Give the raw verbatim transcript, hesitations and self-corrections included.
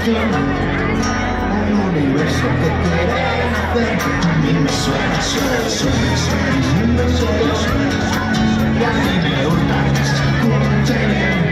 imaginación, un universo que quiere nacer. A mí me suena, suena, suena, suena, mi mundo solo suena. Y a mí me gusta que se escuche bien.